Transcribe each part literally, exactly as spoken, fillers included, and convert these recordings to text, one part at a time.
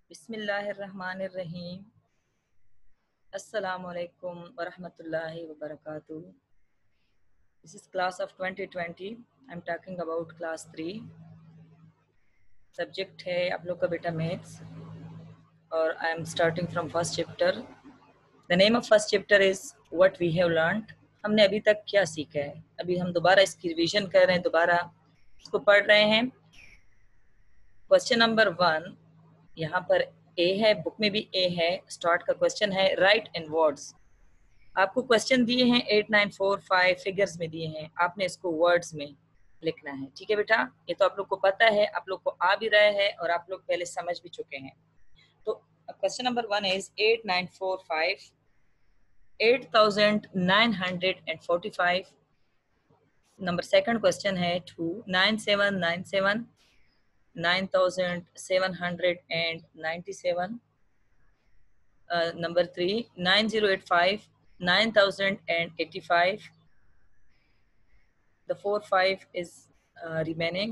बिस्मिल्लाहिर्रहमानिर्रहीम। अस्सलामुअलैकुम वरहमतुल्लाहि वबरकातुहू। This is class of twenty twenty. I'm talking about class three. Subject है आप लोग का बेटा मैथ्स और I am starting from first chapter. The name of first chapter is What we have learned. हमने अभी तक क्या सीखा है। अभी हम दोबारा इसकी रिवीजन कर रहे हैं, दोबारा इसको पढ़ रहे हैं। क्वेश्चन नंबर वन यहाँ पर ए है, बुक में भी ए है। स्टार्ट का क्वेश्चन है राइट इन वर्ड्स। आपको क्वेश्चन दिए हैं eight nine four five figures में दिए हैं, आपने इसको वर्ड्स में लिखना है। ठीक है बेटा, ये तो आप लोग को पता है, आप लोग को आ भी रहा है और आप लोग पहले समझ भी चुके हैं। तो question number one is eight nine four five eight thousand nine hundred and forty five. Number second question है two nine seven nine seven nine thousand seven hundred and ninety seven. Number three nine zero eight five nine thousand eighty-five. The four five is uh, remaining.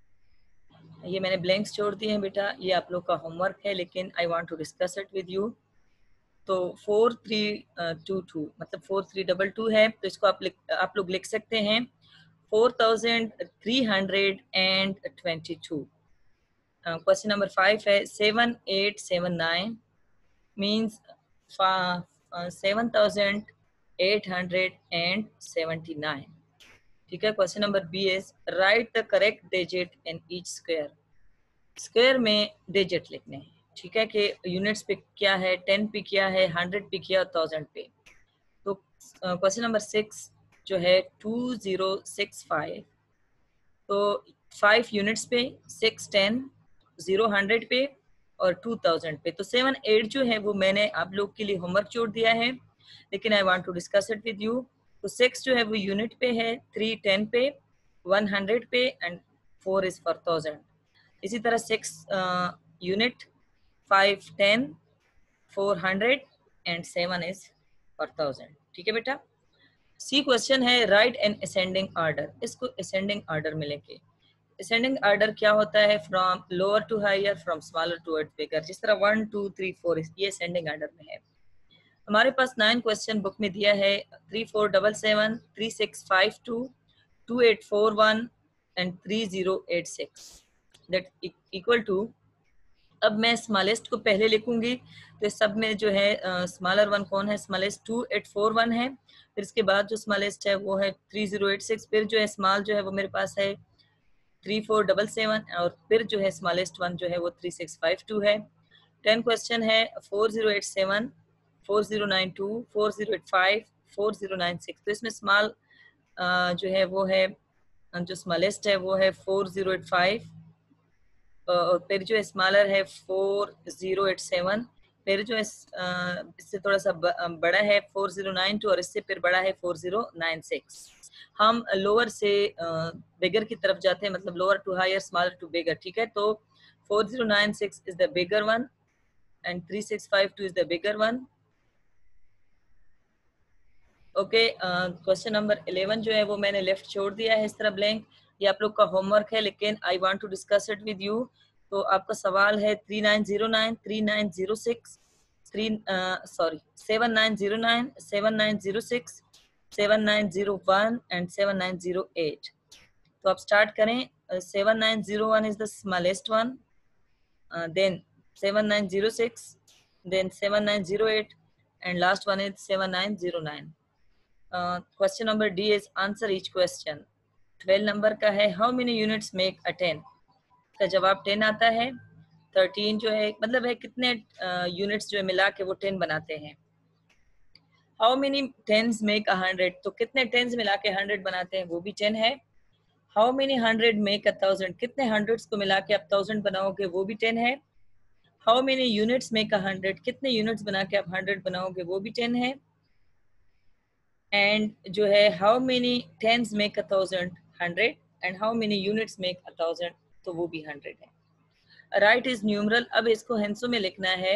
ये मैंने blanks छोड़ दिए हैं बेटा, ये आप लोग का होमवर्क है, लेकिन I want to discuss it with you. तो फोर थ्री टू टू मतलब फोर थ्री डबल टू है, तो इसको आप लिख आप लोग लिख सकते हैं four thousand three hundred and twenty two. Question number five है seven eight seven nine means seven thousand eight hundred and seventy nine. ठीक है। Question number B is write the correct digit in each square. Square में डिजिट लिखने हैं। ठीक है कि यूनिट्स पे क्या है, टेन पे क्या है, हंड्रेड पे क्या, थाउजेंड पे। तो क्वेश्चन नंबर सिक्स जो है टू जीरो सिक्स फाइव, तो फाइव यूनिट्स पे, सिक्स टेन, जीरो हंड्रेड पे और टू थाउजेंड पे। तो सेवन एट जो है वो मैंने आप लोग के लिए होमवर्क छोड़ दिया है, लेकिन I want to discuss it with you. तो सिक्स जो है वो यूनिट पे है, थ्री टेन पे, वन हंड्रेड पे and four is four thousand. इसी तरह six unit, five ten, four hundred and seven is four thousand. ठीक है बेटा। सी क्वेश्चन है राइट एन असेंडिंग ऑर्डर। इसको असेंडिंग ऑर्डर में लेके, असेंडिंग ऑर्डर क्या होता है, from lower to higher, from smaller to बिगर। जिस तरह वन टू थ्री फोर ये असेंडिंग ऑर्डर में है। हमारे पास नाइन क्वेश्चन बुक में दिया है, three four double seven, three six five two, two eight four one and three zero eight six that equal to. अब मैं स्मॉलेस्ट को पहले लिखूंगी, तो इस सब में जो है स्मॉलर वन कौन है, smallest two eight four one है। फिर इसके बाद जो स्मॉलेस्ट है वो है थ्री जीरो एट सिक्स। फिर जो है स्मॉल जो है वो मेरे पास है थ्री फोर डबल सेवन, और फिर जो है स्मॉलेस्ट वन जो है वो थ्री सिक्स फाइव टू है। टेन क्वेश्चन है four zero eight seven, four zero nine two, four zero eight five, four zero nine six. तो इसमें स्मॉल जो है वो है, जो स्मॉलेस्ट है वो है फोर जीरो एट फाइव, और फिर जो स्मॉलर है फोर जीरो एट सेवन। फिर जो है इससे थोड़ा सा बड़ा है फोर जीरो नाइन टू, और इससे फिर बड़ा है फोर जीरो नाइन सिक्स। हम लोअर से बिगर की तरफ जाते हैं, मतलब lower to higher, smaller to bigger. ठीक है। तो four zero nine six is the bigger one and three six five two is the bigger one. Okay. Question number eleven जो है वो मैंने लेफ्ट छोड़ दिया है इस तरह ब्लैंक। ये आप लोग का होमवर्क है, लेकिन I want to discuss it with you. तो आपका सवाल है three nine zero nine, three nine zero six, three sorry seven nine zero nine, seven nine zero six, seven nine zero one and seven nine zero eight. तो आप start करें। Seven nine zero one is the smallest one, then seven nine zero six, then seven nine zero eight and last one is seven nine zero nine. Question number D is answer each question. Twelve number का है how many units make a ten. का जवाब ten आता है। Thirteen जो है मतलब है कितने यूनिट्स uh, जो है मिला के वो टेन बनाते हैं। How many tens make a hundred, तो कितने टेन्स मिला के हंड्रेड बनाते हैं, वो भी टेन है। How many hundred make a thousand, कितने हंड्रेड्स को मिला के आप थाउजेंड बनाओगे, वो भी टेन है। How many units make a hundred, कितने यूनिट्स बना के आप हंड्रेड बनाओगे, वो भी टेन है। एंड जो है how many tens make a thousand, hundred, and how many units make a thousand, तो वो भी हंड्रेड है। Write is numeral. अब इसको हेंसो में लिखना है।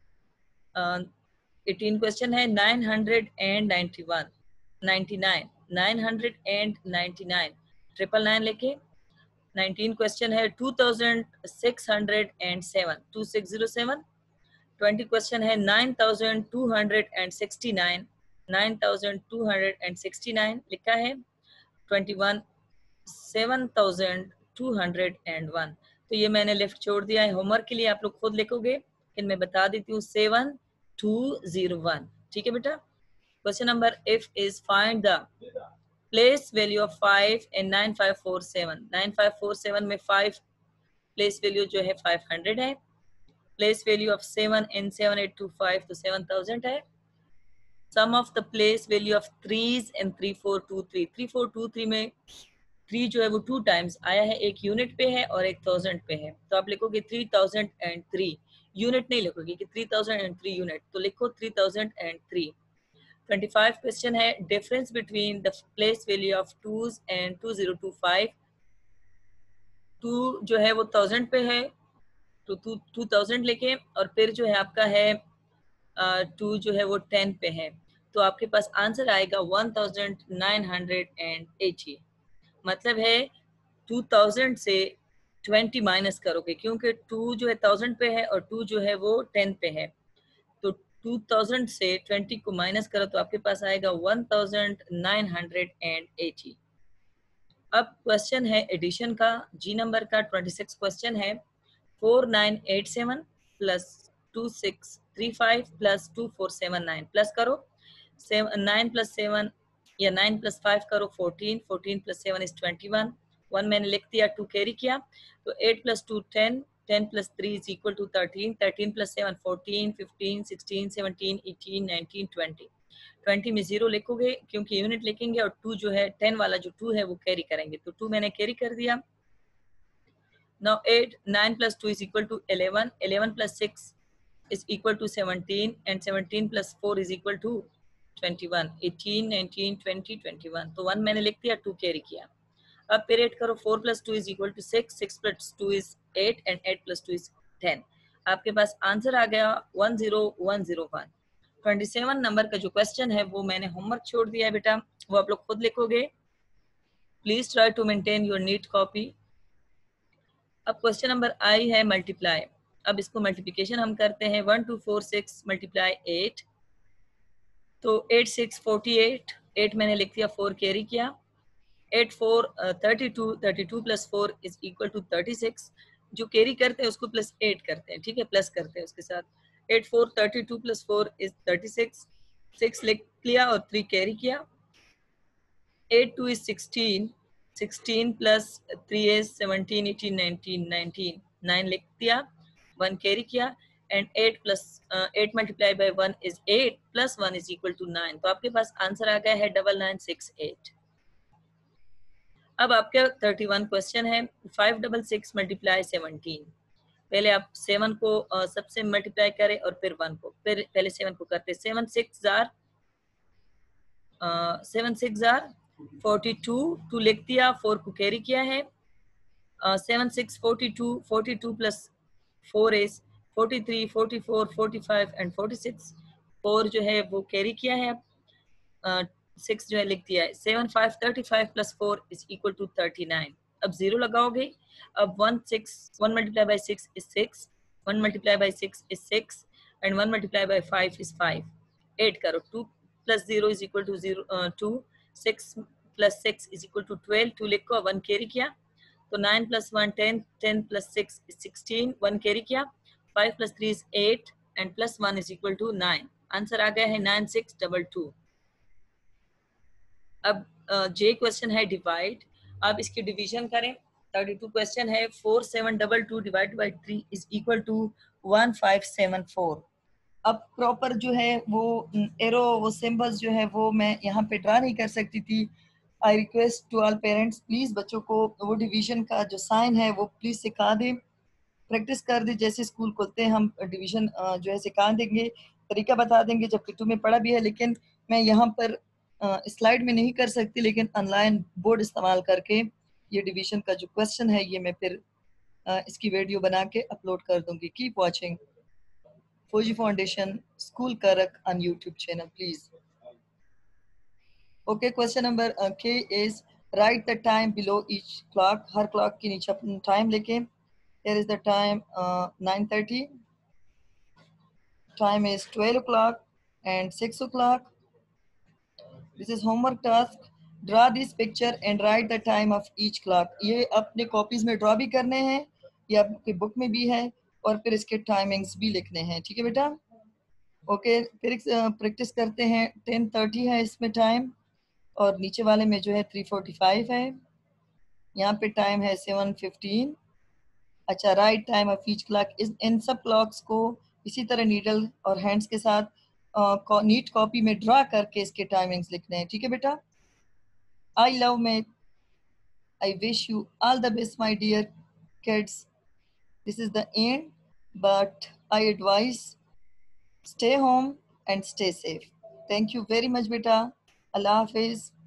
एटीन क्वेश्चन है nine hundred and ninety one, ninety nine, nine hundred and ninety nine, triple nine लिखे। नाइनटीन क्वेश्चन है two thousand six hundred and seven, two six zero seven. Twenty question है nine thousand two hundred and sixty nine, nine thousand two hundred and sixty nine लिखा है। Twenty one seven thousand two hundred and one. तो ये मैंने left छोड़ दिया है, homework के लिए आप लोग खुद लिखोगे, लेकिन मैं बता देती हूँ सेवन टू जीरो वन। ठीक है बेटा। Question number if is find the place value of five in nine five four seven. Nine five four seven में फाइव प्लेस वैल्यू जो है फाइव हंड्रेड है, place value of seven in seven eight two five तो seven thousand है। Sum of the place value of threes in three four two three, three four two three में three जो है वो two times आया है, एक यूनिट पे है और एक थाउजेंड पे है, तो आप लिखोगे three thousand and three. Unit नहीं लिखोगे कि three thousand and three unit, तो लिखो three thousand and three. Twenty five question है difference between the place value of twos and two zero two five. Two जो है वो थाउजेंड पे है, तो टू टू थाउजेंड लिखे, और फिर जो है आपका है टू uh, जो है वो टेन पे है, तो आपके पास आंसर आएगा one thousand nine hundred and eighty. मतलब है टू थाउजेंड से ट्वेंटी माइनस करोगे, क्योंकि टू जो है थाउजेंड पे है और टू जो है वो टेन पे है, तो टू थाउजेंड से ट्वेंटी को माइनस करो तो आपके पास आएगा one thousand nine hundred and eighty. अब क्वेश्चन है एडिशन का, जी नंबर का ट्वेंटी सिक्स क्वेश्चन है four nine eight seven plus two six three five plus two four seven nine, plus करो सेवन नाइन प्लस सेवन या nine plus five करो fourteen, fourteen plus seven is twenty one, one मैंने लिख दिया, to carry किया, तो eight plus two ten, ten plus three is equal to thirteen, thirteen plus seven fourteen, fifteen, sixteen, seventeen, eighteen, nineteen, twenty. Twenty में zero लिखोगे क्योंकि unit लिखेंगे, और टू जो है टेन वाला जो टू है वो कैरी करेंगे, तो टू मैंने कैरी कर दिया। Now eight, nine plus two is equal to eleven, eleven plus six is equal to seventeen, and seventeen plus four is equal to twenty-one, eighteen, nineteen, twenty, twenty-one, तो one मैंने लिख दिया, to carry किया। अब फिर add करो, four plus two is equal to six, six plus two is eight, and eight plus two is ten. आपके पास आंसर आ गया one zero one zero one. Twenty seven number का जो क्वेश्चन है वो मैंने होमवर्क छोड़ दिया है बेटा, वो आप लोग खुद लिखोगे। Please try to maintain your neat copy. अब क्वेश्चन नंबर आई है मल्टीप्लाई। अब इसको मल्टीप्लिकेशन हम करते हैं, one two four six multiply eight, तो eight six forty eight, eight मैंने लिख दिया, फोर कैरी किया, eight four thirty two, thirty two plus four is equal to thirty six, जो कैरी करते हैं उसको प्लस एट करते हैं, ठीक है, प्लस करते हैं उसके साथ, eight four thirty two plus four is thirty six, six लिख लिया और थ्री कैरी किया, eight two is sixteen, sixteen plus three is seventeen, eighteen, nineteen, nineteen, nine लिख दिया, वन कैरी किया, and eight plus eight multiply by one is eight, plus one is equal to nine, तो आपके पास answer आ गया है double nine six eight. अब आपके थर्टी वन क्वेश्चन है, five double six multiply seventeen. पहले आप सेवन को uh, सबसे मल्टीप्लाई करें और फिर वन को, फिर पहले सेवन को करते, सेवन सिक्स जार सेवन सिक्स जार फोर्टी टू, टू लिख दिया, फोर को कैरी किया है, seven six forty two, forty two plus four is forty three, forty four, forty five and forty six, four जो है वो कैरी किया है, सिक्स uh, जो है लिख दिया है, seven five thirty five plus four is equal to thirty nine. अब जीरो लगाओगे, अब one six, one multiply by six is six, one multiply by six is six, and one multiply by five is five. Add करो, two plus zero is equal to zero two, six plus six is equal to twelve, two लिखो, one carry किया, तो nine plus one ten, ten plus six is sixteen, one carry किया, five plus three is eight, and plus one is equal to nine. Answer आ गया है nine six double two. अब जे question है divide, आप इसकी डिवीजन करें, thirty two question है, four seven double two divide by three is equal to one five seven four. अब प्रॉपर जो है वो एरो, वो सिंबल्स जो है वो मैं यहाँ पे ड्रा नहीं कर सकती थी। I request to all parents, please बच्चों को वो डिवीजन का जो साइन है वो प्लीज सिखा दें, प्रैक्टिस कर दे, जैसे स्कूल खोलते हैं हम डिवीजन जो है सिखा देंगे, तरीका बता देंगे, जबकि तुम्हें पढ़ा भी है, लेकिन मैं यहाँ पर स्लाइड में नहीं कर सकती, लेकिन ऑनलाइन बोर्ड इस्तेमाल करके ये डिवीजन का जो क्वेश्चन है ये मैं फिर इसकी वीडियो बना के अपलोड कर दूंगी। Keep watching Fauji Foundation School करक on YouTube channel, please. Okay, question number uh, K is write the time below each clock, हर क्लॉक के नीचे अपना टाइम लेके. Here is the time uh, nine thirty, time is twelve o'clock and six o'clock. This is homework task. Draw this picture and write the time of each clock. ये अपने copies में draw भी करने हैं, ये आपकी book में भी है, और फिर इसके टाइमिंग्स भी लिखने हैं. ठीक है बेटा? ओके, फिर प्रैक्टिस करते हैं. टेन थर्टी है इसमें टाइम, और नीचे वाले में जो है थ्री फोर्टी फाइव है. यहाँ पे टाइम है सेवन फिफ्टीन. अच्छा, write time of each clock. इस इन सब क्लॉक्स को इसी तरह नीडल और हैंड्स के साथ नीट uh, कॉपी में ड्रा करके इसके टाइमिंग्स लिखने हैं. ठीक है बेटा? आई लव मैं I wish you all the best, my dear kids. This is the end, but I advise stay home and stay safe. Thank you very much, beta. Allah Hafiz.